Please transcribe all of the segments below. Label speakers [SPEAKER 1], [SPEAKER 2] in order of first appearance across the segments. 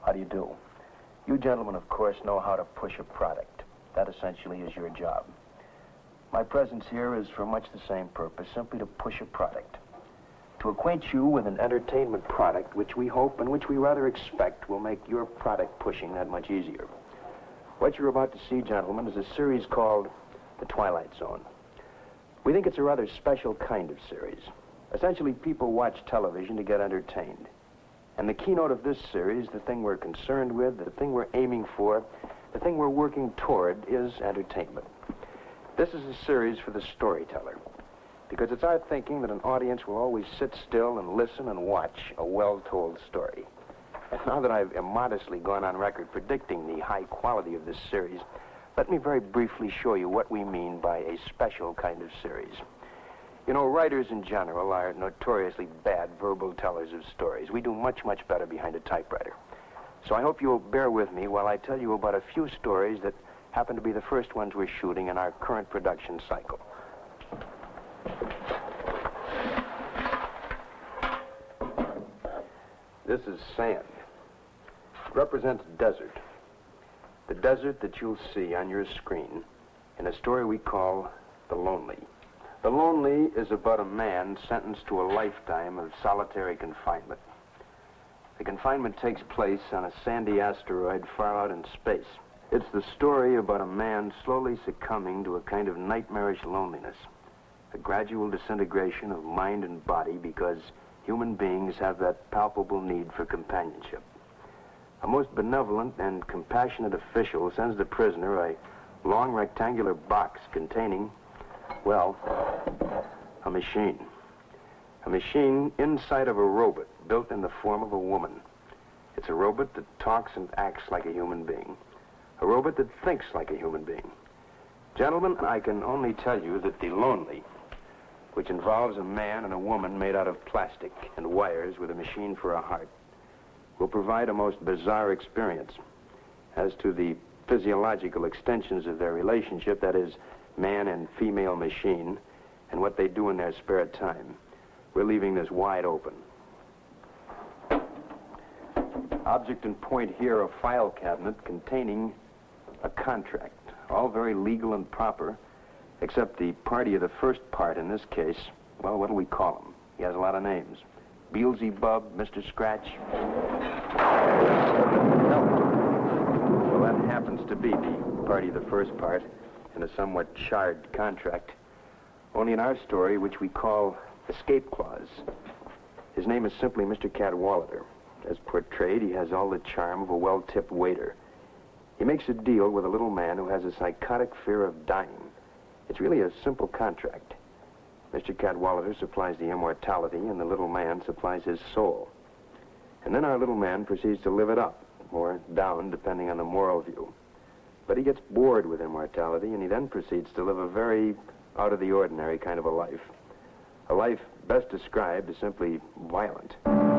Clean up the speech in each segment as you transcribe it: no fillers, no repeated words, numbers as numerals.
[SPEAKER 1] How do you do? You gentlemen, of course, know how to push a product. That essentially is your job. My presence here is for much the same purpose, simply to push a product. To acquaint you with an entertainment product which we hope and which we rather expect will make your product pushing that much easier. What you're about to see, gentlemen, is a series called The Twilight Zone. We think it's a rather special kind of series. Essentially, people watch television to get entertained. And the keynote of this series, the thing we're concerned with, the thing we're aiming for, the thing we're working toward is entertainment. This is a series for the storyteller, because it's our thinking that an audience will always sit still and listen and watch a well-told story. And now that I've immodestly gone on record predicting the high quality of this series, let me very briefly show you what we mean by a special kind of series. You know, writers in general are notoriously bad verbal tellers of stories. We do much, much better behind a typewriter. So I hope you'll bear with me while I tell you about a few stories that happen to be the first ones we're shooting in our current production cycle. This is sand. It represents desert. The desert that you'll see on your screen in a story we call The Lonely. The Lonely is about a man sentenced to a lifetime of solitary confinement. The confinement takes place on a sandy asteroid far out in space. It's the story about a man slowly succumbing to a kind of nightmarish loneliness, a gradual disintegration of mind and body because human beings have that palpable need for companionship. A most benevolent and compassionate official sends the prisoner a long rectangular box containing, well, a machine. A machine inside of a robot built in the form of a woman. It's a robot that talks and acts like a human being. A robot that thinks like a human being. Gentlemen, I can only tell you that The Lonely, which involves a man and a woman made out of plastic and wires with a machine for a heart, will provide a most bizarre experience. As to the physiological extensions of their relationship, that is, man and female machine, and what they do in their spare time, we're leaving this wide open. Object and point here, a file cabinet containing a contract, all very legal and proper, except the party of the first part in this case. Well, what do we call him? He has a lot of names. Beelzebub, Mr. Scratch. No. Well, that happens to be the party of the first part in a somewhat charred contract. Only in our story, which we call Escape Clause, his name is simply Mr. Cadwallader. As portrayed, he has all the charm of a well-tipped waiter. He makes a deal with a little man who has a psychotic fear of dying. It's really a simple contract. Mr. Cadwallader supplies the immortality, and the little man supplies his soul. And then our little man proceeds to live it up, or down, depending on the moral view. But he gets bored with immortality, and he then proceeds to live a very out-of-the-ordinary kind of a life. A life best described as simply violent.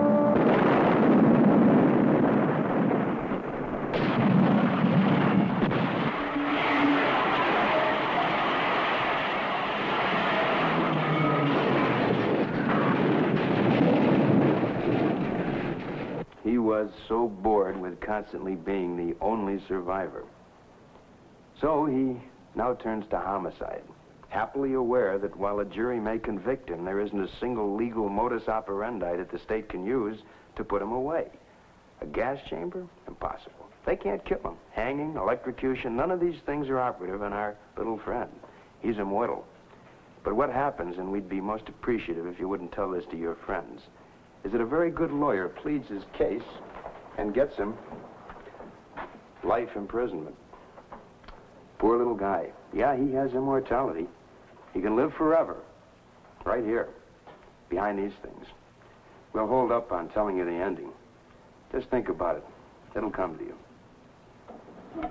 [SPEAKER 1] He was so bored with constantly being the only survivor. So he now turns to homicide, happily aware that while a jury may convict him, there isn't a single legal modus operandi that the state can use to put him away. A gas chamber? Impossible. They can't kill him. Hanging, electrocution, none of these things are operative in our little friend. He's immortal. But what happens, and we'd be most appreciative if you wouldn't tell this to your friends, is that a very good lawyer pleads his case and gets him life imprisonment. Poor little guy. Yeah, he has immortality. He can live forever, right here, behind these things. We'll hold up on telling you the ending. Just think about it. It'll come to you.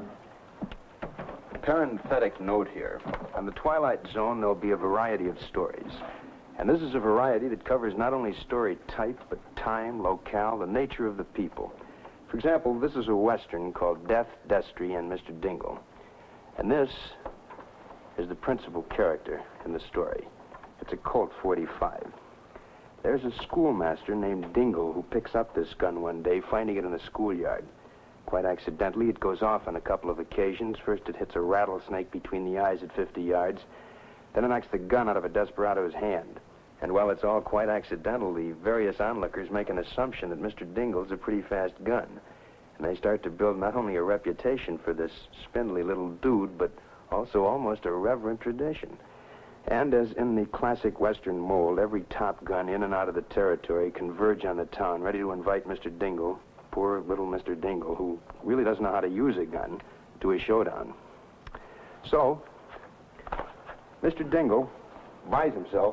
[SPEAKER 1] Parenthetic note here. On The Twilight Zone, there'll be a variety of stories. And this is a variety that covers not only story type, but time, locale, the nature of the people. For example, this is a Western called Death, Destry, and Mr. Dingle. And this is the principal character in the story. It's a Colt 45. There's a schoolmaster named Dingle who picks up this gun one day, finding it in a schoolyard. Quite accidentally, it goes off on a couple of occasions. First, it hits a rattlesnake between the eyes at 50 yards. Then it knocks the gun out of a desperado's hand. And while it's all quite accidental, the various onlookers make an assumption that Mr. Dingle's a pretty fast gun. And they start to build not only a reputation for this spindly little dude, but also almost a reverent tradition. And as in the classic Western mold, every top gun in and out of the territory converge on the town, ready to invite Mr. Dingle, poor little Mr. Dingle, who really doesn't know how to use a gun, to a showdown. So, Mr. Dingle buys himself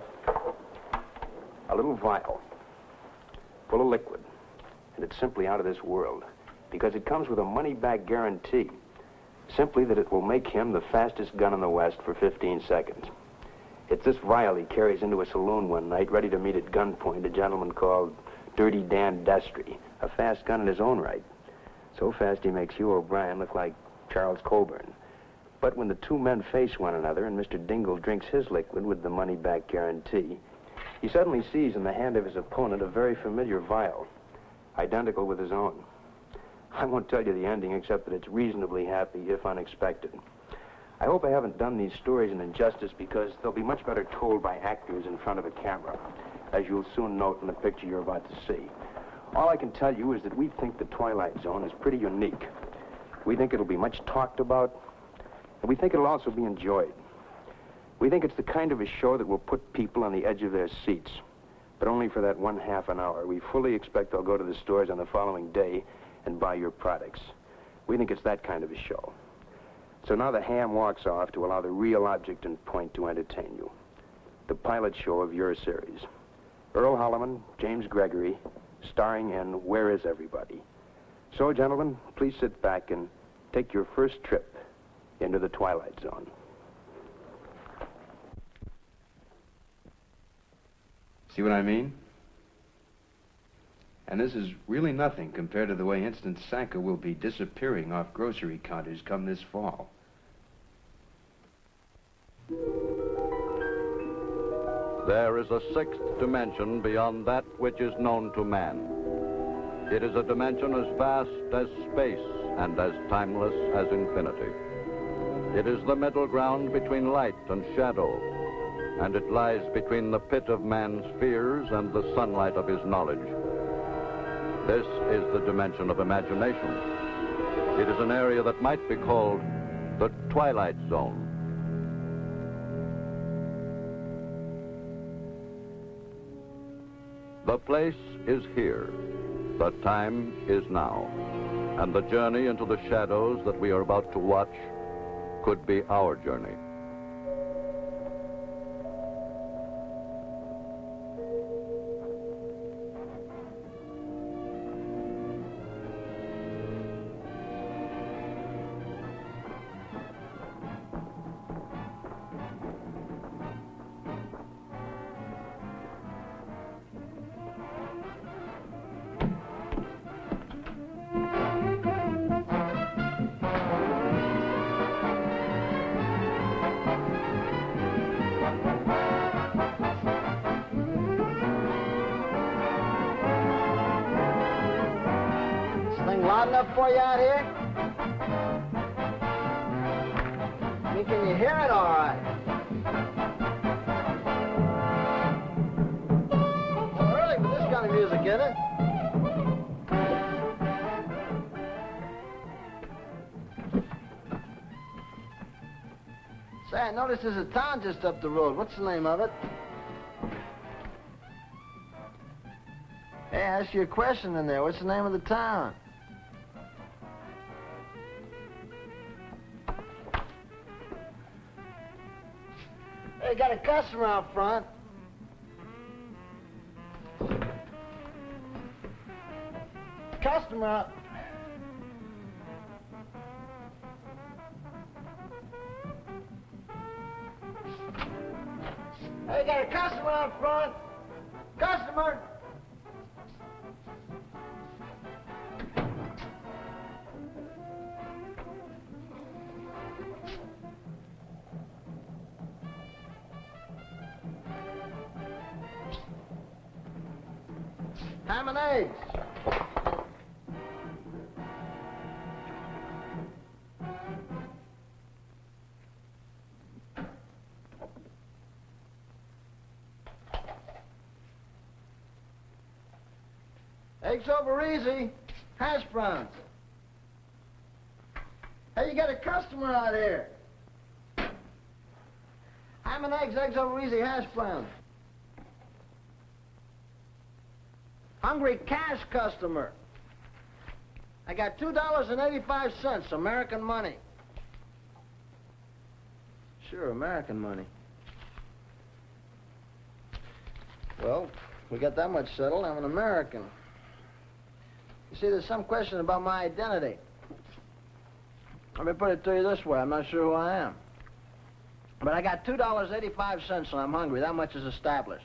[SPEAKER 1] a little vial full of liquid, and it's simply out of this world, because it comes with a money-back guarantee, simply that it will make him the fastest gun in the West for 15 seconds. It's this vial he carries into a saloon one night, ready to meet at gunpoint a gentleman called Dirty Dan Destry, a fast gun in his own right. So fast he makes Hugh O'Brien look like Charles Coburn. But when the two men face one another and Mr. Dingle drinks his liquid with the money-back guarantee, he suddenly sees in the hand of his opponent a very familiar vial, identical with his own. I won't tell you the ending, except that it's reasonably happy, if unexpected. I hope I haven't done these stories an injustice, because they'll be much better told by actors in front of a camera, as you'll soon note in the picture you're about to see. All I can tell you is that we think The Twilight Zone is pretty unique. We think it'll be much talked about, and we think it'll also be enjoyed. We think it's the kind of a show that will put people on the edge of their seats, but only for that one half an hour. We fully expect they'll go to the stores on the following day and buy your products. We think it's that kind of a show. So now the ham walks off to allow the real object and point to entertain you. The pilot show of your series. Earl Holliman, James Gregory, starring in Where Is Everybody? So, gentlemen, please sit back and take your first trip into the Twilight Zone. See what I mean? And this is really nothing compared to the way Instant Sanka will be disappearing off grocery counters come this fall.
[SPEAKER 2] There is a sixth dimension beyond that which is known to man. It is a dimension as vast as space and as timeless as infinity. It is the middle ground between light and shadow, and it lies between the pit of man's fears and the sunlight of his knowledge. This is the dimension of imagination. It is an area that might be called the Twilight Zone. The place is here. The time is now. And the journey into the shadows that we are about to watch could be our journey.
[SPEAKER 3] Loud enough for you out here? I mean, can you hear it all right? Well, early for this kind of music, isn't it? Say, I noticed there's a town just up the road. What's the name of it? Hey, I asked you a question in there. What's the name of the town? Hey, got a customer out front. Customer out. Hey, got a customer out front. Customer. Ham and eggs. Eggs over easy. Hash browns. Hey, you got a customer out here. Ham and eggs over easy, hash browns. Hungry cash customer. I got $2.85, American money. Sure, American money. Well, we got that much settled. I'm an American. You see, there's some question about my identity. Let me put it to you this way. I'm not sure who I am. But I got $2.85 and I'm hungry. That much is established.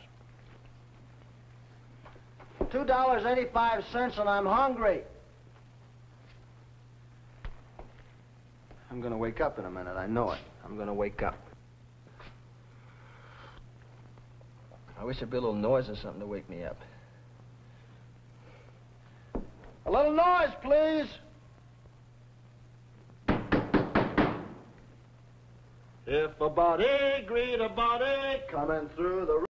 [SPEAKER 3] $2.85 and I'm hungry. I'm going to wake up in a minute. I know it. I'm going to wake up. I wish there'd be a little noise or something to wake me up. A little noise, please. If a body greet a body coming through the